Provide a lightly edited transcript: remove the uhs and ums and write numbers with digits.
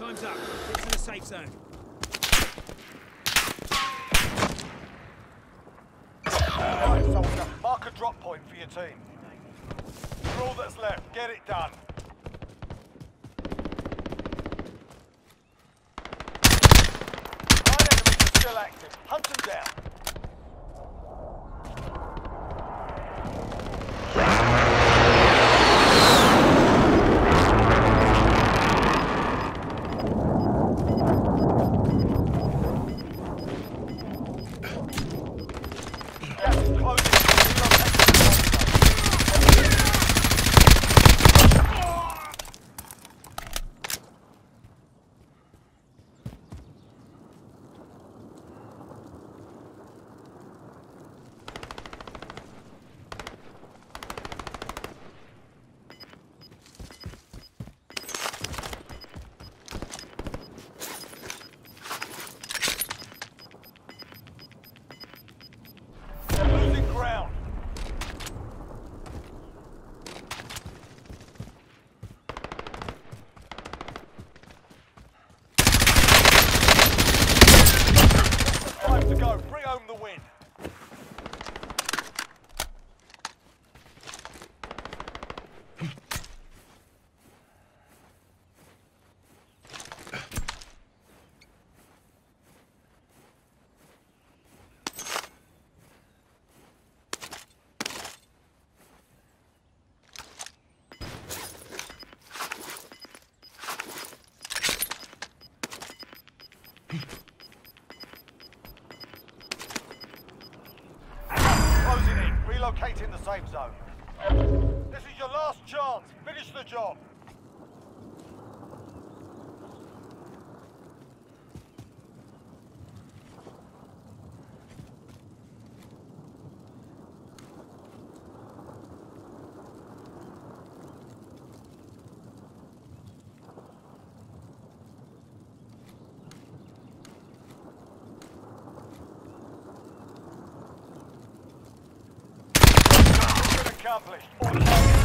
Time's up. Get to the safe zone. Right, soldier. Mark a drop point for your team. For all that's left, get it done. Nine enemies are still active. Hunt them down. Bring home the win. Closing in. Relocating the safe zone. This is your last chance. Finish the job. Accomplished.